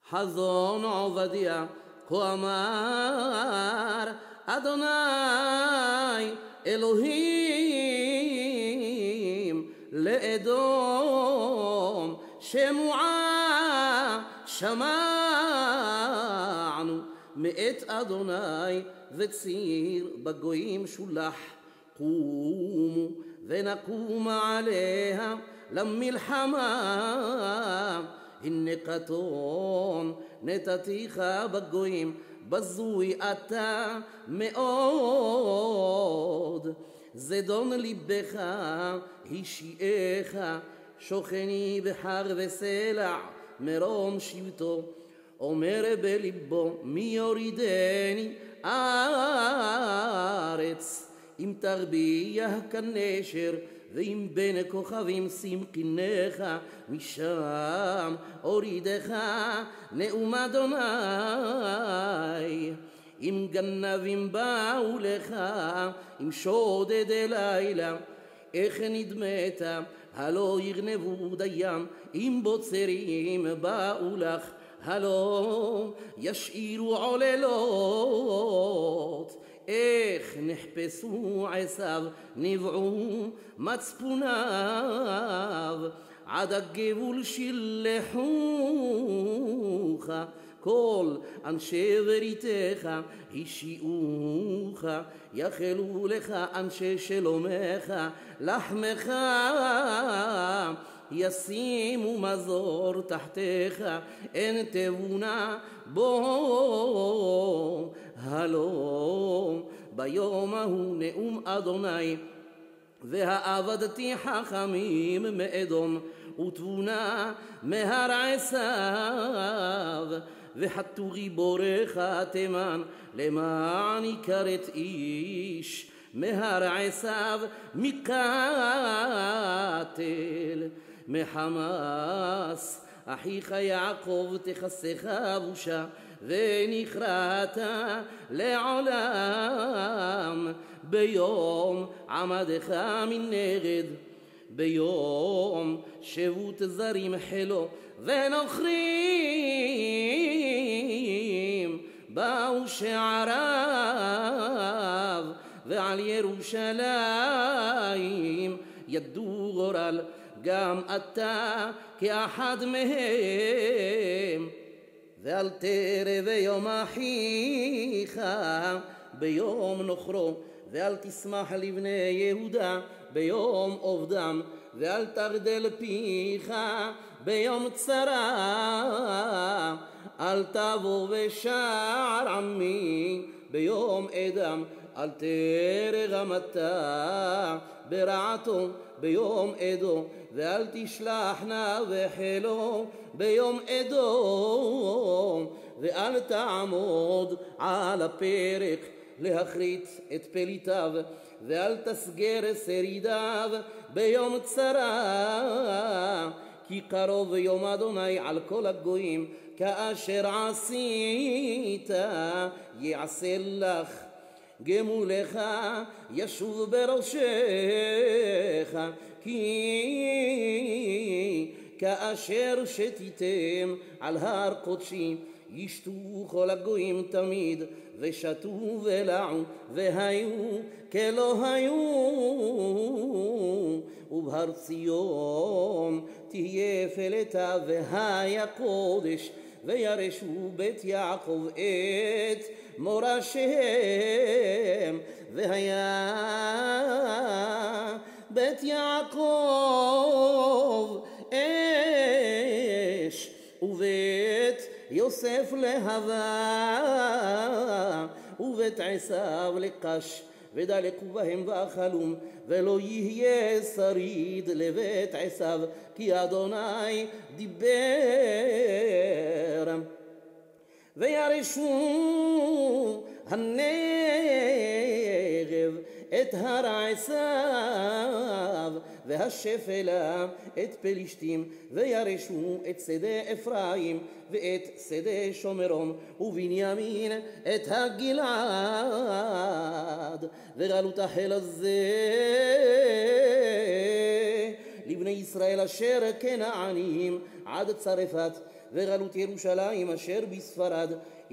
חזון עובדיה, כה אמר אדוני אלוהים לאדום, שמועה שמענו מאת אדוני, וציר בגויים שולח. קומו ונקום עליה למלחמה, הנה קטון נתתיך בגויים, בזוי אתה מאוד. זדון ליבך השיעך, שוכני בחר וסלע מרום שבטו. אומר בליבו מי יורידני ארץ, אם תרביח כנשר ואם בין כוכבים שים קינך, משם הורידך נאום אדוני. אם גנבים באו לך, אם שודדי לילה, איך נדמת הלא יגנבו דיין, אם בוצרים באו לך, הלא ישאירו עוללות. איך נחפשו עשיו, נבעו מצפוניו, עד הגבול שילחוך, כל אנשי בריתך השיעוך, יחלו לך אנשי שלומך, לחמך ישימו מזור תחתיך, אין תבונה בו. הלא ביום ההוא נאום אדוני, והעבדתי חכמים מאדום, ותבונה מהר עשיו, וחתו גיבוריך תימן, למען יכרת איש מהר עשיו מקטל. מחמס אחיך יעקב תכסך בושה, ונכרת לעולם. ביום עמדך מנגד, ביום שבות זרים חילו ונוכרים, באו שעריו, ועל ירושלים ידו גורל, גם אתה כאחד מהם. ואל תרא ביום אחיך ביום נוכרו, ואל תשמח לבני יהודה ביום עובדם, ואל תרדל פיך ביום צרה, אל תבוא בשער עמי ביום אדם, אל תרא גם אתה ברעתו ביום עדו, ואל תשלחנה וחילו ביום אדום, ואל תעמוד על הפרק להכרית את פליטיו, ואל תסגר שרידיו ביום צרה, כי קרוב יום אדוני על כל הגויים, כאשר עשית יעשה לך. גמולך ישוב בראשך, כי כאשר שתיתם על הר קודשי, ישתו כל הגויים תמיד, ושתו ולעו, והיו כלא היו. ובהר ציון תהיה פלטה והיה קודש, וירשו בית יעקב את מורשיהם, והיה בית יעקב אש, ובית יוסף להבה, ובית עשיו לקש, ודלקו בהם ואכלום, ולא יהיה שריד לבית עשיו, כי אדוני דיבר. וירשו הנגב את הר עשיו, והשפלה את פלישתים, וירשו את שדה אפרים ואת שדה שומרון, ובנימין את הגלעד. וגלות החיל הזה לבני ישראל אשר כנענים עד צרפת, וגלות ירושלים אשר בספרד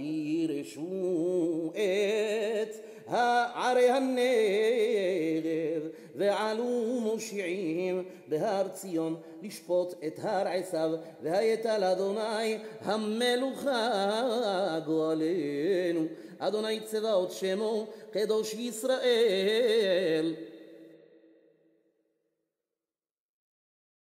ירשו את ערי הנגב ועלו מושיעים בהר ציון לשפוט את הר עשיו והייתה לאדוני המלוכה גואלנו אדוני צבאות שמו קדוש ישראל